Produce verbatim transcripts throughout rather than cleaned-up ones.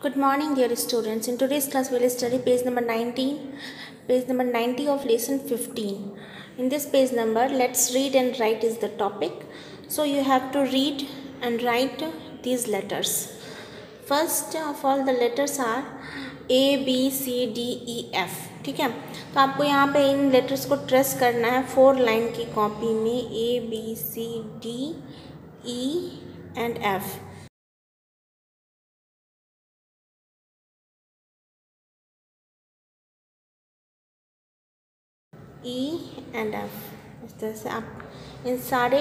Good morning, dear students. In today's class, we will study page number nineteen, page number ninety of lesson fifteen. In this page number, let's read and write is the topic. So you have to read and write these letters. First of all, the letters are A, B, C, D, E, F. ठीक है, तो आपको यहाँ पे इन letters को trace करना है four line की कॉपी में. A, B, C, D, E and F. E and F. इस तरह से आप इन सारे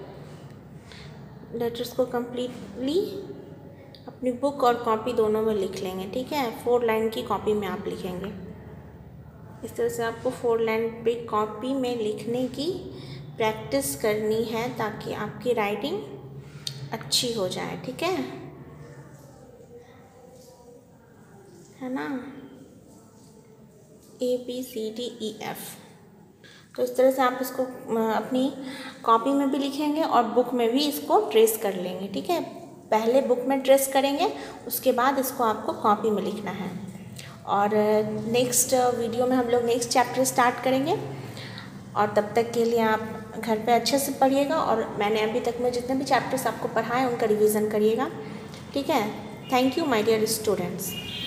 लेटर्स को कम्प्लीटली अपनी बुक और कॉपी दोनों में लिख लेंगे. ठीक है, फोर लाइन की कॉपी में आप लिखेंगे. इस तरह से आपको फोर लाइन पे कॉपी में लिखने की प्रैक्टिस करनी है ताकि आपकी राइटिंग अच्छी हो जाए. ठीक है है ना. A B C D E F. तो इस तरह से आप इसको अपनी कॉपी में भी लिखेंगे और बुक में भी इसको ट्रेस कर लेंगे. ठीक है, पहले बुक में ट्रेस करेंगे, उसके बाद इसको आपको कॉपी में लिखना है. और नेक्स्ट वीडियो में हम लोग नेक्स्ट चैप्टर स्टार्ट करेंगे. और तब तक के लिए आप घर पे अच्छे से पढ़िएगा और मैंने अभी तक में जितने भी चैप्टर्स आपको पढ़ाए उनका रिवीजन करिएगा. ठीक है, thank you my dear students.